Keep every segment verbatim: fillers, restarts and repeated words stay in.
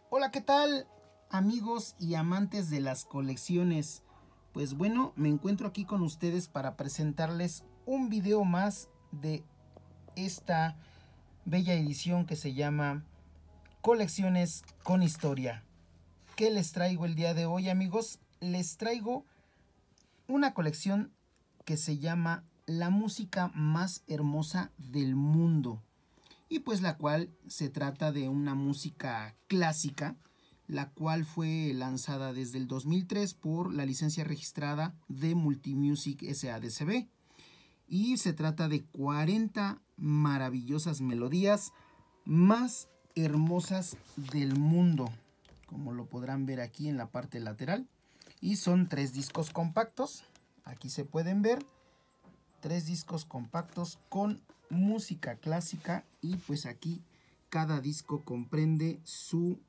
Hola, ¿qué tal, amigos y amantes de las colecciones? Pues bueno, me encuentro aquí con ustedes para presentarles un video más de esta bella edición que se llama Colecciones con Historia. ¿Qué les traigo el día de hoy, amigos? Les traigo una colección que se llama La música más hermosa del mundo, y pues la cual se trata de una música clásica, la cual fue lanzada desde el dos mil tres por la licencia registrada de Multimusic S A D C B, y se trata de cuarenta maravillosas melodías más hermosas del mundo, como lo podrán ver aquí en la parte lateral. Y son tres discos compactos, aquí se pueden ver, tres discos compactos con música clásica, y pues aquí cada disco comprende su,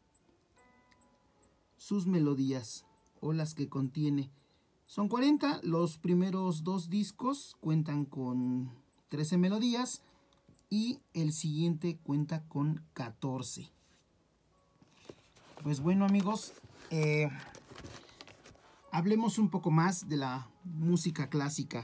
sus melodías o las que contiene. Son cuarenta, los primeros dos discos cuentan con trece melodías y el siguiente cuenta con catorce. Pues bueno, amigos, eh, hablemos un poco más de la música clásica.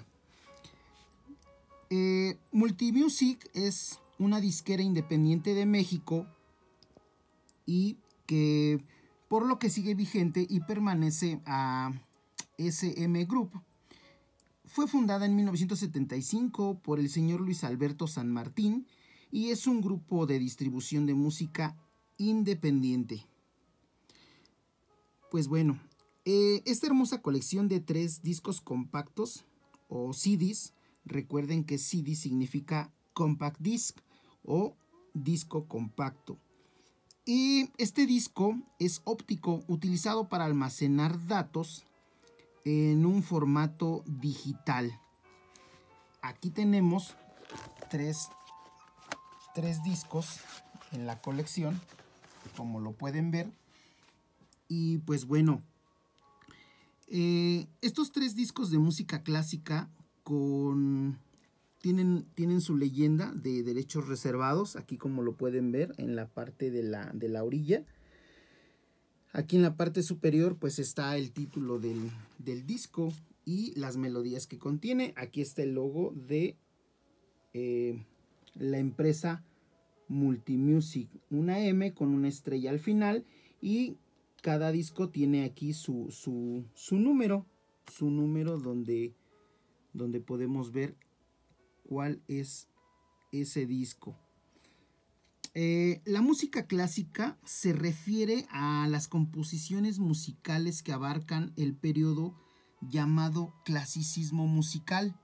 Eh, Multimusic es una disquera independiente de México y que por lo que sigue vigente y permanece a S M Group. Fue fundada en mil novecientos setenta y cinco por el señor Luis Alberto San Martín y es un grupo de distribución de música independiente. Pues bueno, eh, esta hermosa colección de tres discos compactos o C Ds, recuerden que C D significa Compact Disc o disco compacto. Y este disco es óptico, utilizado para almacenar datos en un formato digital. Aquí tenemos tres, tres discos en la colección, como lo pueden ver. Y pues bueno, eh, estos tres discos de música clásica con, tienen, tienen su leyenda de derechos reservados, aquí como lo pueden ver en la parte de la, de la orilla. Aquí en la parte superior pues está el título del, del disco y las melodías que contiene. Aquí está el logo de eh, la empresa Multimusic, una M con una estrella al final, y cada disco tiene aquí su, su, su número, su número donde, donde podemos ver cuál es ese disco. Eh, la música clásica se refiere a las composiciones musicales que abarcan el periodo llamado clasicismo musical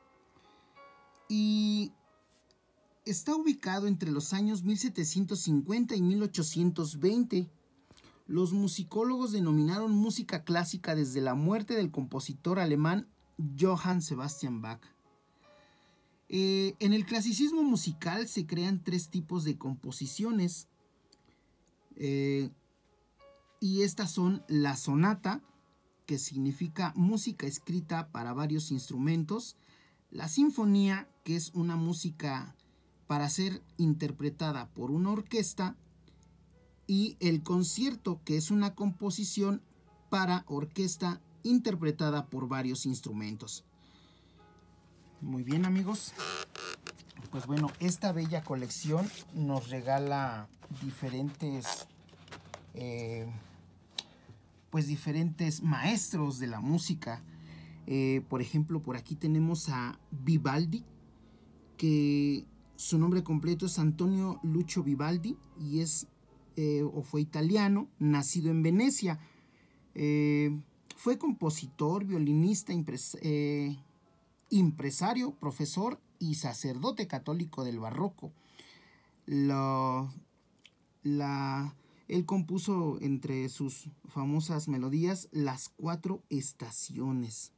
y está ubicado entre los años mil setecientos cincuenta y mil ochocientos veinte. Los musicólogos denominaron música clásica desde la muerte del compositor alemán Johann Sebastian Bach. Eh, en el clasicismo musical se crean tres tipos de composiciones, eh, y estas son la sonata, que significa música escrita para varios instrumentos; la sinfonía, que es una música para ser interpretada por una orquesta; y el concierto, que es una composición para orquesta interpretada por varios instrumentos. Muy bien, amigos, pues bueno, esta bella colección nos regala diferentes eh, pues diferentes maestros de la música. Eh, por ejemplo, por aquí tenemos a Vivaldi, que su nombre completo es Antonio Lucio Vivaldi y es eh, o fue italiano, nacido en Venecia. Eh, fue compositor, violinista, impres eh, empresario, profesor y sacerdote católico del barroco. Lo, la, él compuso entre sus famosas melodías las cuatro estaciones.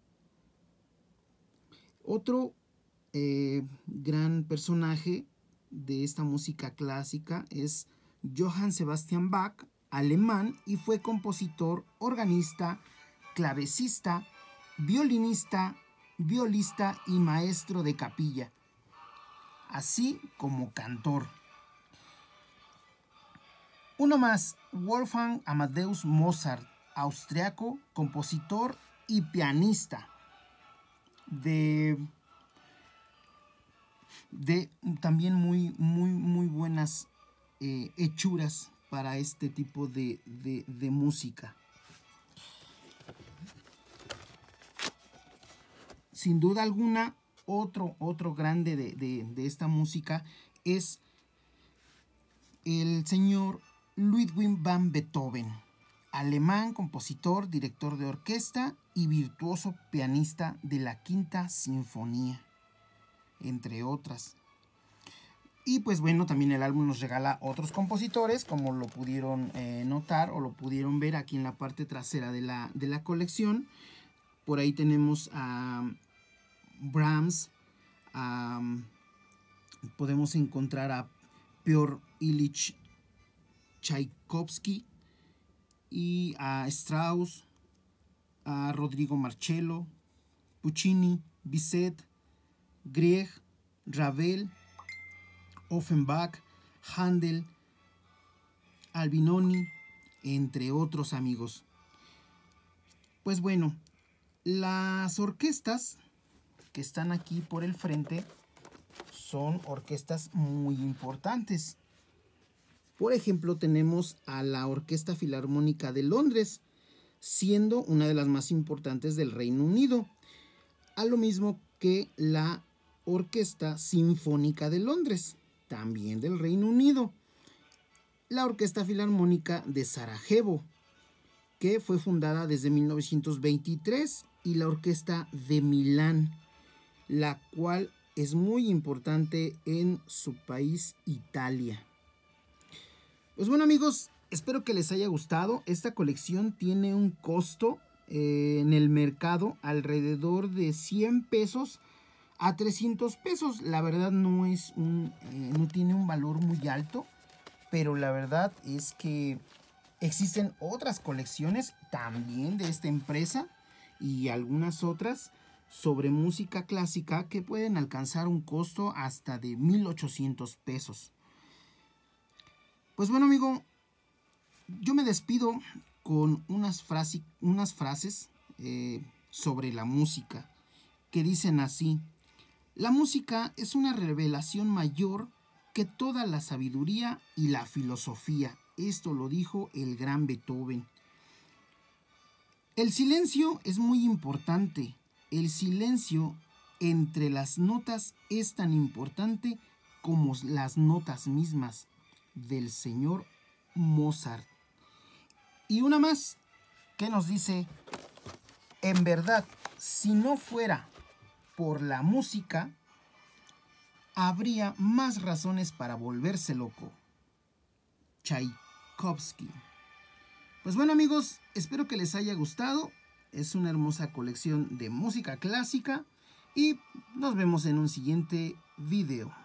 Otro eh, gran personaje de esta música clásica es Johann Sebastian Bach, alemán, y fue compositor, organista, clavecista, violinista, violista y maestro de capilla, así como cantor. Uno más, Wolfgang Amadeus Mozart, austriaco, compositor y pianista de, de también muy, muy, muy buenas eh, hechuras para este tipo de, de, de música. Sin duda alguna, otro, otro grande de, de, de esta música es el señor Ludwig van Beethoven, alemán, compositor, director de orquesta y virtuoso pianista de la Quinta Sinfonía, entre otras. Y pues bueno, también el álbum nos regala otros compositores, como lo pudieron eh, notar o lo pudieron ver aquí en la parte trasera de la, de la colección. Por ahí tenemos a Brahms, a, podemos encontrar a Piotr Ilich Tchaikovsky y a Strauss, a Rodrigo Marcello, Puccini, Bizet, Grieg, Ravel, Offenbach, Handel, Albinoni, entre otros amigos. Pues bueno, las orquestas que están aquí por el frente son orquestas muy importantes. Por ejemplo, tenemos a la Orquesta Filarmónica de Londres, siendo una de las más importantes del Reino Unido, a lo mismo que la Orquesta Sinfónica de Londres, también del Reino Unido, la Orquesta Filarmónica de Sarajevo, que fue fundada desde mil novecientos veintitrés, y la Orquesta de Milán, la cual es muy importante en su país, Italia. Pues bueno, amigos, espero que les haya gustado. Esta colección tiene un costo eh, en el mercado alrededor de cien pesos a trescientos pesos. La verdad no es un, eh, no tiene un valor muy alto, pero la verdad es que existen otras colecciones también de esta empresa y algunas otras sobre música clásica que pueden alcanzar un costo hasta de mil ochocientos pesos. Pues bueno, amigo, yo me despido con unas, frase, unas frases eh, sobre la música que dicen así: la música es una revelación mayor que toda la sabiduría y la filosofía. Esto lo dijo el gran Beethoven. El silencio es muy importante. El silencio entre las notas es tan importante como las notas mismas, del señor Mozart. Y una más que nos dice: en verdad, si no fuera por la música, habría más razones para volverse loco. Tchaikovsky. Pues bueno, amigos, espero que les haya gustado. Es una hermosa colección de música clásica y nos vemos en un siguiente video.